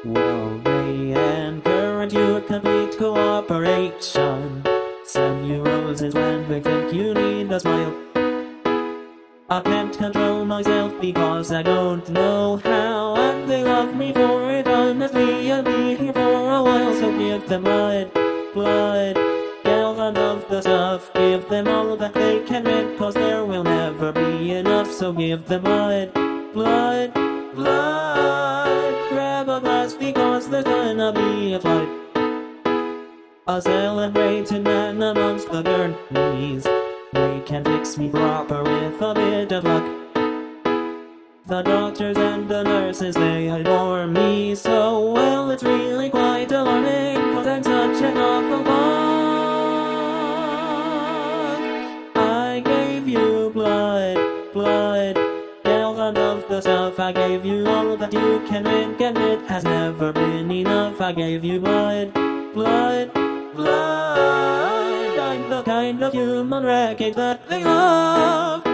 Well, they encourage you complete cooperation. Send you roses when they think you need a smile. I can't control myself because I don't know how, and they love me for it honestly and be here for a while. So give them blood, blood, girls and of the stuff. Give them all that they can get, cause there will never be enough. So give them blood, blood, blood. Grab a glass because there's gonna be a flood. A celebrating man amongst the gurneys. They can fix me proper with a bit of luck. The doctors and the nurses, they adore me so well. It's really quite alarming, cause I'm such an awful bug. I gave you blood, blood, girls and of the stuff. I gave you all that you can drink, and it has never been enough. I gave you blood, blood, blood. I'm the kind of human wreckage that they love.